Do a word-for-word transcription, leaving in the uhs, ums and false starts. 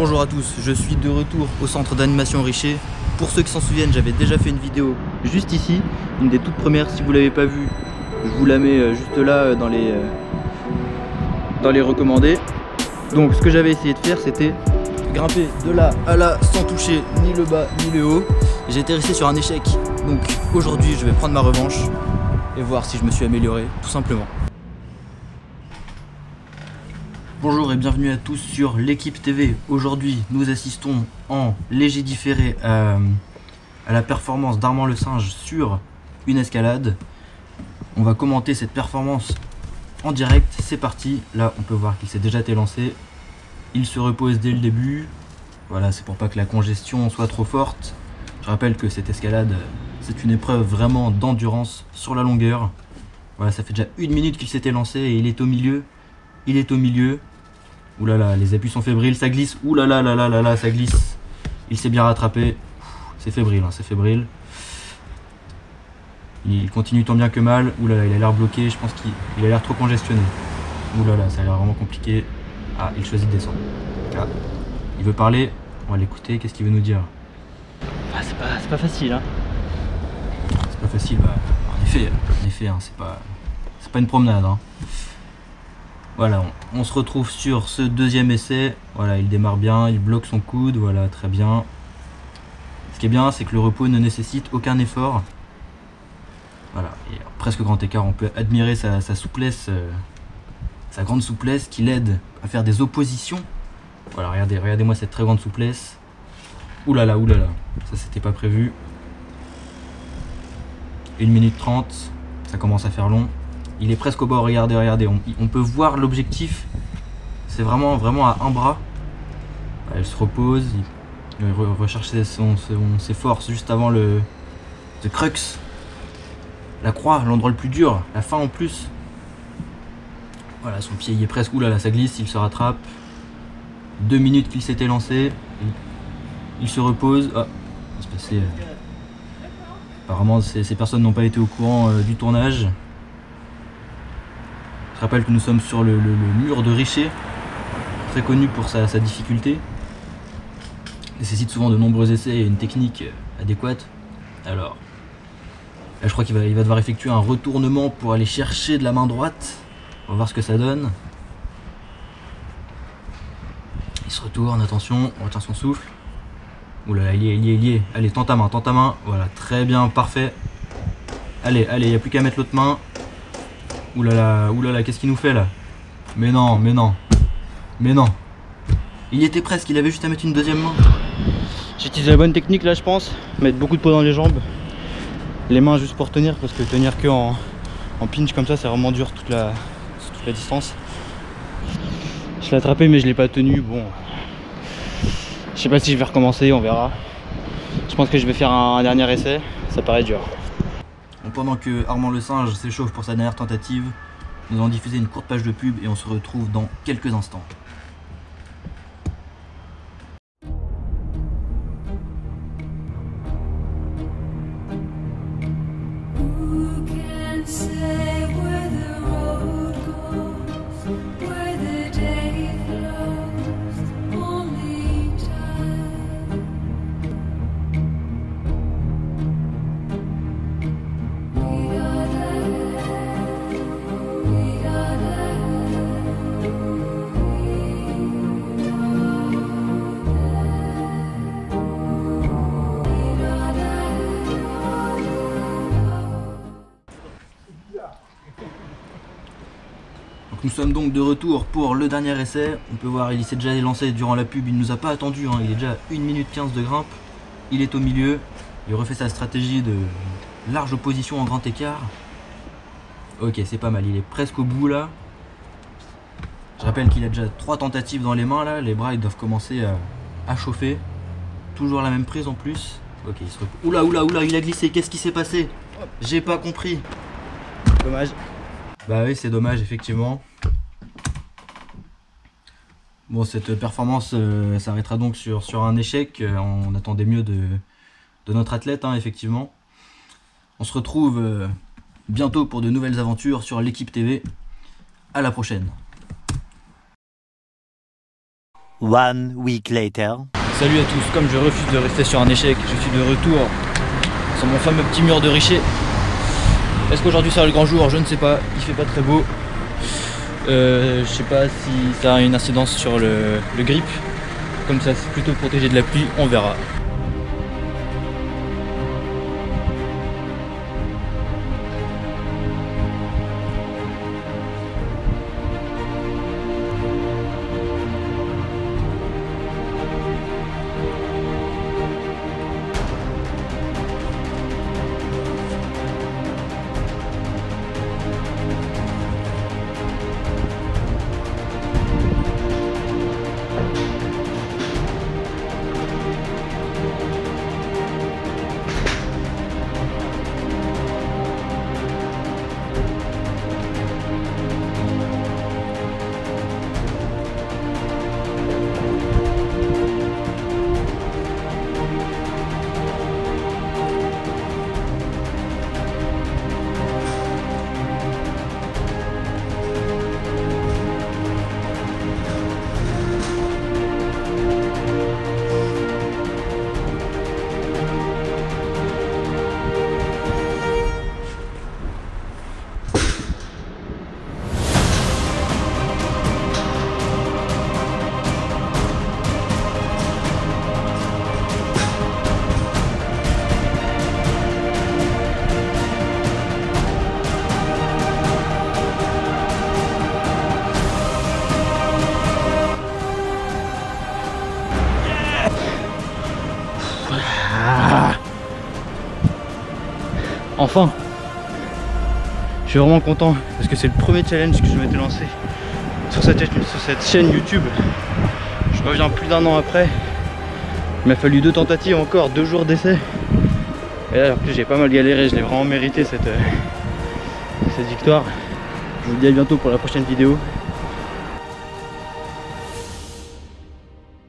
Bonjour à tous, je suis de retour au centre d'animation Richer. Pour ceux qui s'en souviennent, j'avais déjà fait une vidéo juste ici, une des toutes premières. Si vous l'avez pas vue, je vous la mets juste là dans les, dans les recommandés. Donc ce que j'avais essayé de faire, c'était grimper de là à là sans toucher ni le bas ni le haut. J'ai été resté sur un échec, donc aujourd'hui je vais prendre ma revanche et voir si je me suis amélioré, tout simplement. Bonjour et bienvenue à tous sur l'équipe T V. Aujourd'hui, nous assistons en léger différé à, à la performance d'Armand le Singe sur une escalade. On va commenter cette performance en direct. C'est parti. Là, on peut voir qu'il s'est déjà été lancé. Il se repose dès le début. Voilà, c'est pour pas que la congestion soit trop forte. Je rappelle que cette escalade, c'est une épreuve vraiment d'endurance sur la longueur. Voilà, ça fait déjà une minute qu'il s'était lancé et il est au milieu. Il est au milieu. Ouh là là, les appuis sont fébriles, ça glisse. Ouh là là là là là là, ça glisse. Il s'est bien rattrapé. C'est fébrile, hein, c'est fébrile. Il continue tant bien que mal. Ouh là là, il a l'air bloqué. Je pense qu'il a l'air trop congestionné. Ouh là là, ça a l'air vraiment compliqué. Ah, il choisit de descendre. Ah, il veut parler. On va l'écouter. Qu'est-ce qu'il veut nous dire? Ah, c'est pas, c'est pas facile, hein. C'est pas facile. Bah, en effet, en effet, hein, c'est pas, c'est pas une promenade. Hein. Voilà, on, on se retrouve sur ce deuxième essai. Voilà, il démarre bien, il bloque son coude, voilà, très bien. Ce qui est bien, c'est que le repos ne nécessite aucun effort. Voilà, et presque grand écart, on peut admirer sa, sa souplesse, euh, sa grande souplesse qui l'aide à faire des oppositions. Voilà, regardez, regardez-moi cette très grande souplesse. Ouh là là, ouh là là, ça c'était pas prévu. une minute trente, ça commence à faire long. Il est presque au bord, regardez, regardez, on, on peut voir l'objectif. C'est vraiment, vraiment à un bras. Elle se repose, il, il recherche ses, son, son, ses forces juste avant le the crux. La croix, l'endroit le plus dur, la fin en plus. Voilà, son pied il est presque, oulala, ça glisse, il se rattrape. Deux minutes qu'il s'était lancé. Il, il se repose. Ah, il va se passer. Euh, apparemment, ces, ces personnes n'ont pas été au courant euh, du tournage. Je rappelle que nous sommes sur le, le, le mur de Richer, très connu pour sa, sa difficulté. Il nécessite souvent de nombreux essais et une technique adéquate. Alors, là je crois qu'il va, il va devoir effectuer un retournement pour aller chercher de la main droite. On va voir ce que ça donne. Il se retourne, attention, on retient son souffle. Ouh là là, il y est, il y est, il y est. Allez, tends ta main, tends ta main. Voilà, très bien, parfait. Allez, allez, il n'y a plus qu'à mettre l'autre main. Ouh là là, ouh là là, qu'est-ce qu'il nous fait là? Mais non, mais non, mais non. Il y était presque, il avait juste à mettre une deuxième main. J'ai utilisé la bonne technique là, je pense. Mettre beaucoup de poids dans les jambes. Les mains juste pour tenir, parce que tenir que en, en pinch comme ça, c'est vraiment dur toute la, toute la distance. Je l'ai attrapé, mais je l'ai pas tenu. Bon, je sais pas si je vais recommencer, on verra. Je pense que je vais faire un, un dernier essai. Ça paraît dur. Pendant que Armand le Singe s'échauffe pour sa dernière tentative, nous allons diffuser une courte page de pub et on se retrouve dans quelques instants. Nous sommes donc de retour pour le dernier essai. On peut voir, il s'est déjà lancé durant la pub, il ne nous a pas attendu, hein. Il est déjà à une minute quinze de grimpe. Il est au milieu, il refait sa stratégie de large opposition en grand écart. Ok, c'est pas mal, il est presque au bout là. Je rappelle qu'il a déjà trois tentatives dans les mains là, les bras ils doivent commencer à, à chauffer. Toujours la même prise en plus. Ok, il se repose. Oula, oula, oula, il a glissé, qu'est-ce qui s'est passé? J'ai pas compris. Dommage. Bah oui, c'est dommage, effectivement. Bon, cette performance euh, s'arrêtera donc sur, sur un échec. Euh, on attendait mieux de, de notre athlète, hein, effectivement. On se retrouve euh, bientôt pour de nouvelles aventures sur l'équipe T V. À la prochaine. One week later. Salut à tous, comme je refuse de rester sur un échec, je suis de retour sur mon fameux petit mur de Richer. Est-ce qu'aujourd'hui sera le grand jour? Je ne sais pas, il fait pas très beau. Euh, je sais pas si ça a une incidence sur le, le grip. Comme ça c'est plutôt protégé de la pluie, on verra. Enfin, je suis vraiment content parce que c'est le premier challenge que je m'étais lancé sur cette, sur cette chaîne YouTube. Je reviens plus d'un an après. Il m'a fallu deux tentatives encore, deux jours d'essai. Et là en plus j'ai pas mal galéré, je l'ai vraiment mérité cette, euh, cette victoire. Je vous dis à bientôt pour la prochaine vidéo.